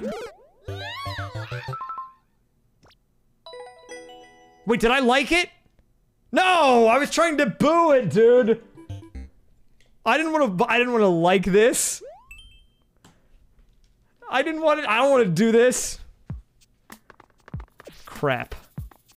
Wait, did I like it? No! I was trying to boo it, dude! I didn't want to like this. I don't want to do this. Crap.